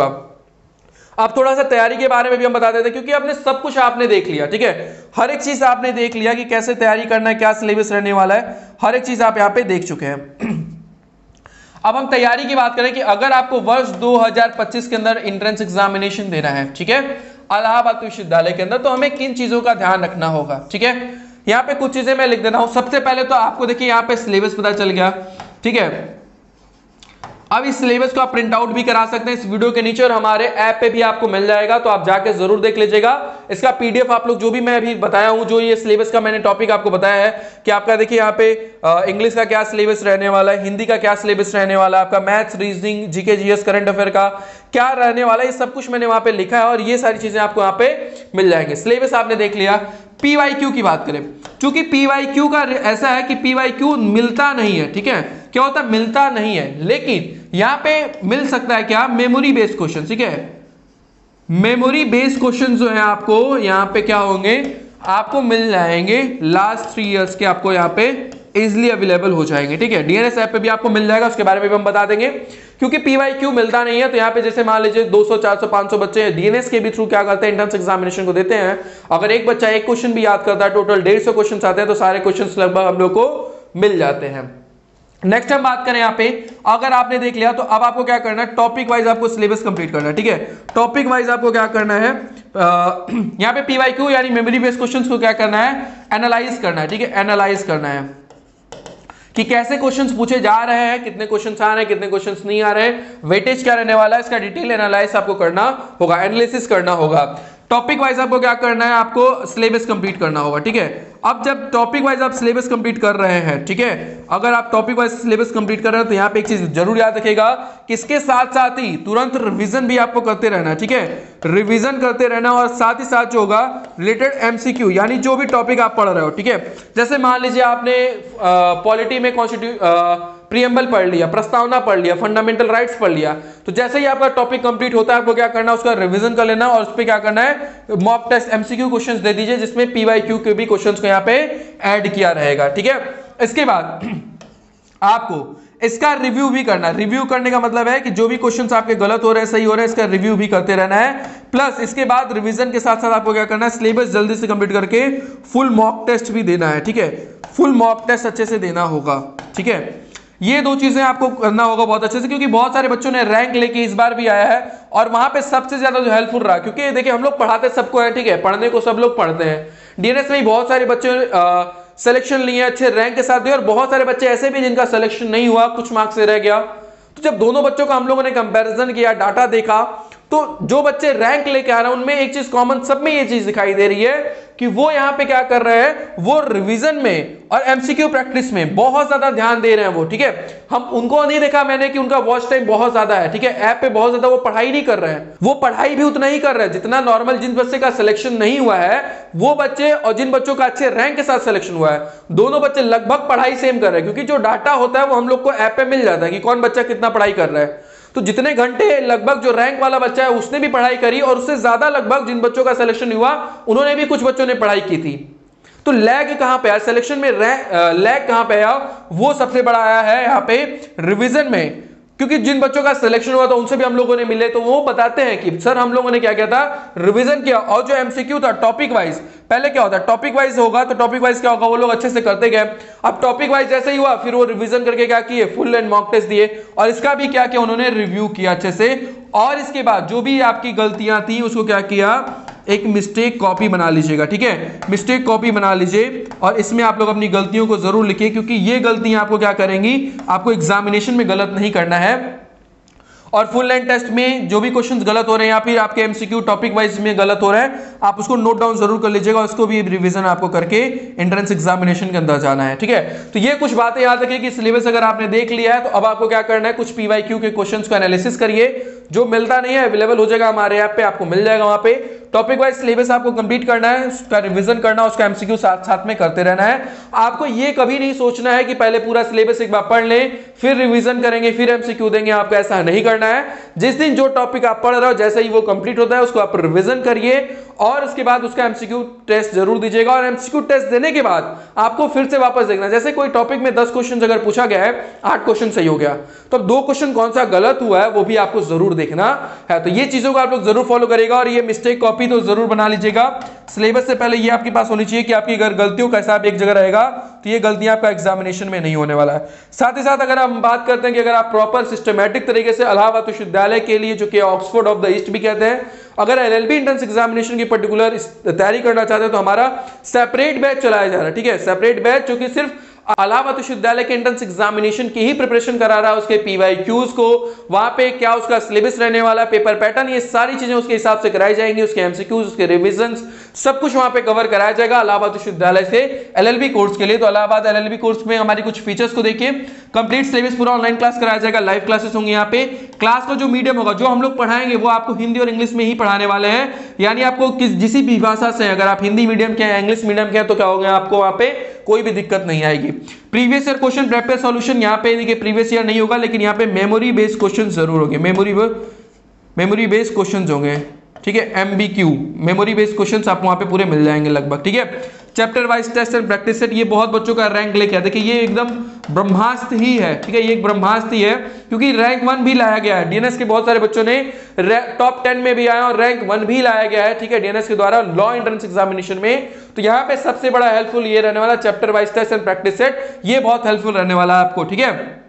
A: अब थोड़ा सा तैयारी के बारे में भी हम बता देते हैं, क्योंकि आपने सब कुछ आपने देख लिया, ठीक है। हर एक चीज आपने देख लिया कि कैसे तैयारी करना है, क्या सिलेबस रहने वाला है, हर एक चीज आप यहाँ पे देख चुके हैं। अब हम तैयारी की बात करें कि अगर आपको वर्ष दो हज़ार पच्चीस के अंदर एंट्रेंस एग्जामिनेशन देना है, ठीक है, इलाहाबाद विश्वविद्यालय के अंदर, तो हमें किन चीजों का ध्यान रखना होगा, ठीक है। यहाँ पे कुछ चीजें मैं लिख देता हूं। सबसे पहले तो आपको देखिए यहाँ पे सिलेबस पता चल गया, ठीक है। अब इस सिलेबस को आप प्रिंट आउट भी करा सकते हैं इस वीडियो के नीचे, और हमारे ऐप पे भी आपको मिल जाएगा, तो आप जाके जरूर देख लीजिएगा। इसका पीडीएफ आप लोग, जो भी मैं अभी बताया हूं, जो ये सिलेबस का मैंने टॉपिक आपको बताया है कि आपका देखिए यहाँ पे इंग्लिश का क्या सिलेबस रहने वाला है, हिंदी का क्या सिलेबस रहने वाला है, आपका maths, reasoning, GK, GS, current affair का क्या रहने वाला है, ये सब कुछ मैंने वहां पे लिखा है, और ये सारी चीजें आपको यहाँ पे मिल जाएंगे। सिलेबस आपने देख लिया। पीवाईक्यू की बात करें, क्योंकि पीवाईक्यू का ऐसा है कि पीवाईक्यू मिलता नहीं है, ठीक है। क्या होता है, मिलता नहीं है, लेकिन यहां पे मिल सकता है क्या, मेमोरी बेस्ड क्वेश्चन, ठीक है। मेमोरी बेस्ड क्वेश्चन जो है आपको यहां पे क्या होंगे, आपको मिल जाएंगे लास्ट थ्री इयर्स के, आपको यहां पे इजिली अवेलेबल हो जाएंगे, ठीक है। डीएनएस ऐप पे भी आपको मिल जाएगा, उसके बारे में भी हम बता देंगे। क्योंकि पीवाईक्यू मिलता नहीं है तो यहाँ पे जैसे मान लीजिए दो सौ, चार सौ, पाँच सौ बच्चे डीएनएस के भी थ्रू क्या करते हैं, एंट्रेंस एग्जामिनेशन को देते हैं। अगर एक बच्चा एक क्वेश्चन भी याद करता है, टोटल डेढ़ सौ क्वेश्चन आते हैं, तो सारे क्वेश्चन लगभग हम लोग को मिल जाते हैं। नेक्स्ट हम बात करें यहाँ पे, अगर आपने देख लिया तो अब आपको क्या करना है, टॉपिक वाइज आपको सिलेबस कंप्लीट करना है, ठीक है। टॉपिक वाइज आपको क्या करना है, यहाँ पे पीवाईक्यू यानी मेमोरी बेस्ड क्वेश्चंस को क्या करना है, एनालाइज करना है, ठीक है। एनालाइज करना है कि कैसे क्वेश्चंस पूछे जा रहे हैं, कितने क्वेश्चंस आ रहे हैं, कितने क्वेश्चंस नहीं आ रहे हैं, वेटेज क्या रहने वाला है, इसका डिटेल एनालाइज आपको करना होगा, एनालिसिस करना होगा। टॉपिक वाइज आपको क्या करना है, आपको सिलेबस कंप्लीट करना होगा, ठीक है। अब जब टॉपिक वाइज आप सिलेबस कंप्लीट कर रहे हैं, ठीक है, अगर आप टॉपिक वाइज सिलेबस कंप्लीट कर रहे हैं तो यहाँ पे एक चीज जरूर याद रखिएगा कि इसके साथ साथ ही तुरंत रिवीजन भी आपको करते रहना है, ठीक है। रिवीजन करते रहना, और साथ ही साथ जो होगा रिलेटेड एमसीक्यू, यानी जो भी टॉपिक आप पढ़ रहे हो, ठीक है। जैसे मान लीजिए आपने पॉलिटी में कॉन्स्टिट्यूशन प्रीएम्बल पढ़ लिया, प्रस्तावना पढ़ लिया, फंडामेंटल राइट्स पढ़ लिया, तो जैसे ही आपका टॉपिक कंप्लीट होता है आपको क्या करना है, उसका रिवीजन कर लेना, और उस पर क्या करना है, मॉक टेस्ट एमसीक्यू क्वेश्चंस दे दीजिए, जिसमें पीवाईक्यू के भी क्वेश्चंस को यहाँ पे ऐड किया रहेगा, ठीक है। इसके बाद आपको इसका रिव्यू भी करना है। रिव्यू करने का मतलब है कि जो भी क्वेश्चंस आपके गलत हो रहे हैं, सही हो रहे हैं, इसका रिव्यू भी करते रहना है। प्लस इसके बाद रिवीजन के साथ साथ आपको क्या करना है, सिलेबस जल्दी से कंप्लीट करके फुल मॉक टेस्ट भी देना है, ठीक है। फुल मॉक टेस्ट अच्छे से देना होगा, ठीक है। ये दो चीजें आपको करना होगा बहुत अच्छे से, क्योंकि बहुत सारे बच्चों ने रैंक लेके इस बार भी आया है, और वहां पे सबसे ज्यादा जो हेल्पफुल रहा, क्योंकि देखिए हम लोग पढ़ाते सबको है, ठीक है, पढ़ने को सब लोग पढ़ते हैं। डीएनएस में बहुत सारे बच्चों सिलेक्शन लिए अच्छे रैंक के साथ दिए, और बहुत सारे बच्चे ऐसे भी जिनका सिलेक्शन नहीं हुआ, कुछ मार्क्स से रह गया। तो जब दोनों बच्चों का हम लोगों ने कंपैरिजन किया, डाटा देखा, तो जो बच्चे रैंक लेके आ रहे हैं उनमें एक चीज कॉमन सब में ये चीज दिखाई दे रही है कि वो यहां पे क्या कर रहे हैं, वो रिवीजन में और एमसीक्यू प्रैक्टिस में बहुत ज्यादा ध्यान दे रहे हैं वो, ठीक है। हम उनको नहीं देखा मैंने कि उनका वॉच टाइम बहुत ज्यादा है, ठीक है, ऐप पे बहुत ज्यादा वो पढ़ाई नहीं कर रहे हैं, वो पढ़ाई भी उतना ही कर रहे हैं जितना नॉर्मल जिन बच्चे का सिलेक्शन नहीं हुआ है वो बच्चे और जिन बच्चों का अच्छे रैंक के साथ सिलेक्शन हुआ है, दोनों बच्चे लगभग पढ़ाई सेम कर रहे हैं, क्योंकि जो डाटा होता है वो हम लोग को ऐप पे मिल जाता है कि कौन बच्चा कितना पढ़ाई कर रहा है। तो जितने घंटे लगभग जो रैंक वाला बच्चा है उसने भी पढ़ाई करी और उससे ज्यादा लगभग जिन बच्चों का सिलेक्शन हुआ उन्होंने भी, कुछ बच्चों ने पढ़ाई की थी। तो लैग कहां पे आया सिलेक्शन में, लैग कहां पे आया, वो सबसे बड़ा आया है यहां पे रिवीजन में, क्योंकि जिन बच्चों का सिलेक्शन हुआ था उनसे भी हम लोगों ने मिले तो वो बताते हैं कि सर हम लोगों ने क्या किया था, रिवीजन किया। और जो एमसीक्यू था टॉपिक वाइज, पहले क्या होता है टॉपिक वाइज होगा तो टॉपिक वाइज क्या होगा, वो लोग अच्छे से करते गए। अब टॉपिक वाइज जैसे ही हुआ फिर वो रिवीजन करके क्या किए, फुल एंड मॉक टेस्ट दिए और इसका भी क्या किया उन्होंने, रिव्यू किया अच्छे से। और इसके बाद जो भी आपकी गलतियां थी उसको क्या किया, एक मिस्टेक कॉपी बना लीजिएगा, ठीक है, मिस्टेक कॉपी बना लीजिए और इसमें आप लोग अपनी गलतियों को जरूर लिखिए, क्योंकि ये गलतियां आपको क्या करेंगी, आपको एग्जामिनेशन में गलत नहीं करना है। और फुल लेंथ टेस्ट में जो भी क्वेश्चंस गलत हो रहे हैं या फिर आपके एमसीक्यू टॉपिक वाइज में गलत हो रहे हैं, आप उसको नोट डाउन जरूर कर लीजिएगा, उसको भी रिवीजन आपको करके एंट्रेंस एग्जामिनेशन के अंदर जाना है, ठीक है। तो ये कुछ बातें याद रखिए कि सिलेबस अगर आपने देख लिया है तो अब आपको क्या करना है, कुछ पीवाईक्यू के क्वेश्चंस को एनालिसिस करिए, जो मिलता नहीं है अवेलेबल हो जाएगा हमारे ऐप पे, आपको मिल जाएगा वहां पे। टॉपिक वाइज सिलेबस आपको कंप्लीट करना है, उसका रिवीजन करना है, उसका एमसीक्यू साथ साथ में करते रहना है। आपको ये कभी नहीं सोचना है कि पहले पूरा सिलेबस एक बार पढ़ लें फिर रिवीजन करेंगे फिर एमसीक्यू देंगे, आपको ऐसा नहीं करना है। जिस दिन जो टॉपिक आप पढ़ रहे हो जैसे ही वो कंप्लीट होता है उसको आप रिवीजन करिए और उसके बाद उसका एमसीक्यू टेस्ट जरूर दीजिएगा। और एमसीक्यू टेस्ट देने के बाद आपको फिर से वापस देखना, जैसे कोई टॉपिक में दस क्वेश्चन अगर पूछा गया है, आठ क्वेश्चन सही हो गया, तो अब दो क्वेश्चन कौन सा गलत हुआ है वो भी आपको जरूर देखना है। तो ये चीजों को आप लोग जरूर फॉलो करेगा और ये मिस्टेक कॉपी तो जरूर बना लीजिएगा। सिलेबस से पहले ये आपके पास होनी चाहिए कि आपकी अगर गलतियों का हिसाब एक जगह रहेगा तो ये गलतियां आपका एग्जामिनेशन में नहीं होने वाला है। साथ ही साथ अगर हम बात करते हैं कि अगर आप प्रॉपर सिस्टमैटिक तरीके से इलाहाबाद विश्वविद्यालय के लिए, जो कि ऑक्सफोर्ड ऑफ द ईस्ट भी कहते हैं, अगर एलएलबी एंट्रेंस एग्जामिनेशन की पर्टिकुलर तैयारी करना चाहते हैं तो हमारा सेपरेट बैच चलाया जा रहा है, ठीक है, सेपरेट बैच जो कि सिर्फ इलाहाबाद विश्वविद्यालय के एंट्रेंस एग्जामिनेशन की ही प्रिपरेशन करा रहा है, उसके पीवाईक्यूज को, वहां पे क्या उसका सिलेबस रहने वाला है, पेपर पैटर्न, ये सारी चीजें उसके हिसाब से कराई जाएंगी, उसके एमसीक्यूज, उसके रिवीजंस, सब कुछ वहां पे कवर कराया जाएगा इलाहाबाद विश्वविद्यालय से एलएलबी कोर्स के लिए। तो इलाहाबाद एलएलबी कोर्स में हमारी कुछ फीचर्स को देखिए, कंप्लीट सिलेबस पूरा ऑनलाइन क्लास कराया जाएगा, लाइव क्लासेस होंगी यहाँ पे। क्लास का जो मीडियम होगा, जो हम लोग पढ़ाएंगे वो आपको हिंदी और इंग्लिश में ही पढ़ाने वाले हैं, यानी आपको किस जिस भी भाषा से, अगर आप हिंदी मीडियम के हैं, इंग्लिश मीडियम के हैं, तो क्या होगा, आपको वहां पे कोई भी दिक्कत नहीं आएगी। Previous year question paper solution यहाँ पे देखिए प्रीवियस ईयर नहीं होगा, लेकिन यहाँ पे मेमोरी बेस्ड क्वेश्चन जरूर होंगे, मेमोरी मेमोरी बेस्ड क्वेश्चन होंगे, ठीक है, एमबीक्यू मेमोरी बेस्ड क्वेश्चंस आपको वहां पे पूरे मिल जाएंगे लगभग, ठीक है। Chapter wise test and practice set, ये बहुत बच्चों का रैंक लेके आया, देखिए ये एकदम ब्रह्मास्त्र ही है, ठीक है, ये एक ब्रह्मास्त्र ही है, क्योंकि रैंक वन भी लाया गया है, डीएनएस के बहुत सारे बच्चों ने टॉप टेन में भी आया और रैंक वन भी लाया गया है, ठीक है, डीएनएस के द्वारा लॉ एंट्रेंस एग्जामिनेशन में। तो यहाँ पे सबसे बड़ा हेल्पफुल ये रहने वाला chapter wise test and practice set, ये बहुत हेल्पफुल रहने वाला है आपको, ठीक है।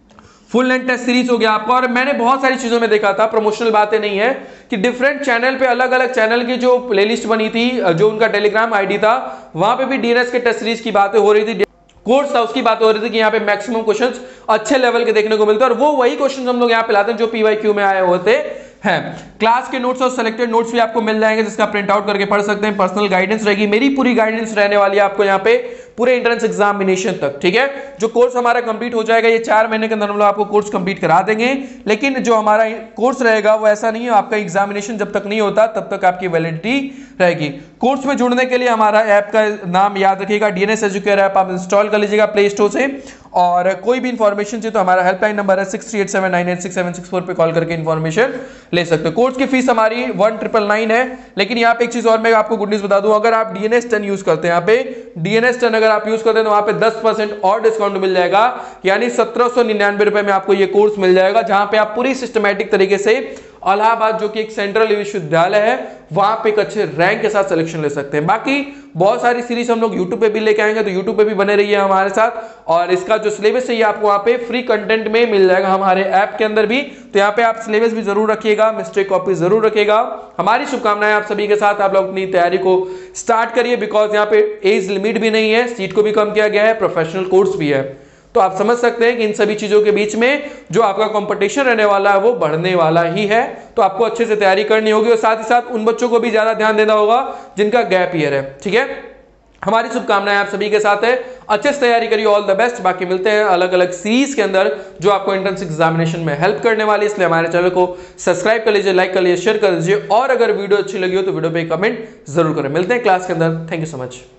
A: फुल लेंथ टेस्ट सीरीज हो गया आपका। और मैंने बहुत सारी चीजों में देखा था, प्रमोशनल बातें नहीं है, कि डिफरेंट चैनल पे अलग अलग चैनल की जो प्लेलिस्ट बनी थी, जो उनका टेलीग्राम आईडी था, वहां पे भी डीएनएस के टेस्ट सीरीज की बातें हो रही थी, कोर्स था उसकी बात हो रही थी कि यहाँ पे मैक्सिमम क्वेश्चंस अच्छे लेवल के देखने को मिलते हैं और वो वही क्वेश्चंस हम लोग यहाँ पे लाते हैं जो पीवाईक्यू में आए होते हैं। क्लास के नोट्स और सिलेक्टेड नोट्स भी आपको मिल जाएंगे, जिसका प्रिंट आउट करके पढ़ सकते हैं। पर्सनल गाइडेंस रहेगी, मेरी पूरी गाइडेंस रहने वाली है आपको यहाँ पे पूरे एंट्रेंस एग्जामिनेशन तक, ठीक है। जो कोर्स हमारा कंप्लीट हो जाएगा, ये चार महीने के अंदर हम लोग आपको कोर्स कंप्लीट करा देंगे, लेकिन जो हमारा कोर्स रहेगा वो ऐसा नहीं है, आपका एग्जामिनेशन जब तक नहीं होता तब तक आपकी वैलिडिटी रहेगी। कोर्स में जुड़ने के लिए हमारा ऐप का नाम याद रखिएगा, डीएनएस एजुकेयर ऐप आप इंस्टॉल कर लीजिएगा प्ले स्टोर से, और कोई भी इंफॉर्मेशन चाहिए तो हमारा हेल्पलाइन नंबर है six three eight seven nine eight six seven six four पे कॉल करके इंफॉर्मेशन ले सकते हो। कोर्स की फीस हमारी वन ट्रिपल नाइन है, लेकिन यहाँ पे एक चीज और मैं आपको गुड न्यूज बता दूं, अगर आप डीएनएस टेन यूज करते हैं, यहाँ पे डीएनएस टेन अगर आप यूज करते हैं तो वहां पे दस परसेंट और डिस्काउंट मिल जाएगा, यानी सत्रह सौ निन्यानवे रुपए में आपको ये कोर्स मिल जाएगा, जहां पे आप पूरी सिस्टमैटिक तरीके से इलाहाबाद जो कि एक सेंट्रल विश्वविद्यालय है वहां पे एक अच्छे रैंक के साथ सिलेक्शन ले सकते हैं। बाकी बहुत सारी सीरीज हम लोग यूट्यूब पे भी लेके आएंगे, तो यूट्यूब पे भी बने रहिए हमारे साथ, और इसका जो सिलेबस है ये आपको वहां पे फ्री कंटेंट में मिल जाएगा हमारे ऐप के अंदर भी। तो यहाँ पे आप सिलेबस भी जरूर रखिएगा, मिस्टेक कॉपी जरूर रखिएगा। हमारी शुभकामनाएं आप सभी के साथ, आप लोग अपनी तैयारी को स्टार्ट करिए, बिकॉज यहाँ पे एज लिमिट भी नहीं है, सीट को भी कम किया गया है, प्रोफेशनल कोर्स भी है। तो आप समझ सकते हैं कि इन सभी चीजों के बीच में जो आपका कंपटीशन रहने वाला है वो बढ़ने वाला ही है। तो आपको अच्छे से तैयारी करनी होगी और साथ ही साथ उन बच्चों को भी ज्यादा ध्यान देना होगा जिनका गैप ईयर है। ठीक है, हमारी शुभकामनाएं आप सभी के साथ है, अच्छे से तैयारी करिए, ऑल द बेस्ट। बाकी मिलते हैं अलग अलग सीरीज के अंदर जो आपको एंट्रेंस एग्जामिनेशन में हेल्प करने वाली है, इसलिए हमारे चैनल को सब्सक्राइब कर लीजिए, लाइक कर लीजिए, शेयर कर दीजिए और अगर वीडियो अच्छी लगी हो तो वीडियो पे कमेंट जरूर करें। मिलते हैं क्लास के अंदर, थैंक यू सो मच।